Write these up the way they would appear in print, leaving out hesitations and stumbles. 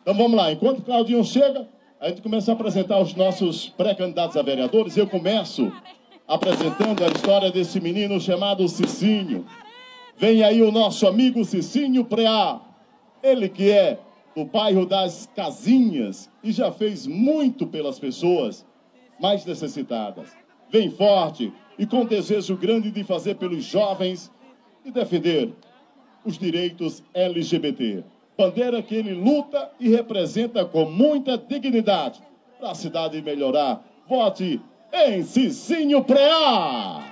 Então vamos lá, enquanto o Claudinho chega, a gente começa a apresentar os nossos pré-candidatos a vereadores. Eu começo apresentando a história desse menino chamado Cicinho. Vem aí o nosso amigo Cicinho Preá, ele que é do bairro das Casinhas e já fez muito pelas pessoas mais necessitadas. Vem forte e com desejo grande de fazer pelos jovens e defender os direitos LGBT. Bandeira que ele luta e representa com muita dignidade para a cidade melhorar. Vote em Cicinho Preá!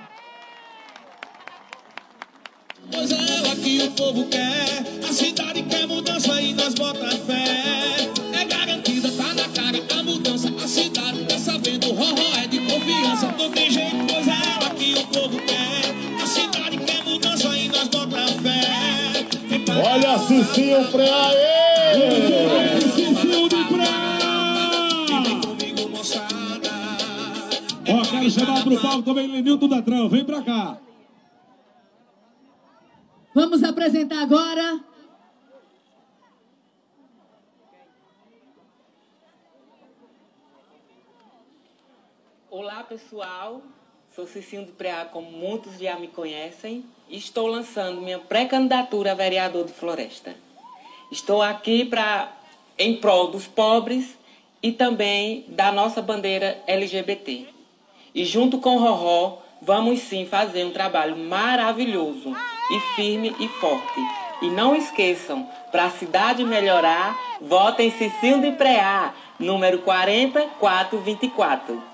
Pois é ela que o povo quer, a cidade quer mudança e nós bota fé. É garantida, tá na cara a mudança, a cidade tá sabendo, é de confiança. Não tem jeito, pois é ela que o povo quer, a cidade quer mudança e nós bota fé. Olha Cicinho Preá aí! Cicinho Preá! Vem comigo, moçada. Ó, quero chamar pro palco também Lenilton Datrão, vem pra cá. Vamos apresentar agora Olá pessoal, sou Cicinho do Preá, como muitos já me conhecem, e estou lançando minha pré-candidatura a vereador de Floresta. Estou aqui em prol dos pobres e também da nossa bandeira LGBT. E junto com o Rorró, vamos sim fazer um trabalho maravilhoso e firme e forte. E não esqueçam, para a cidade melhorar, votem Cicinho de Preá, número 4424.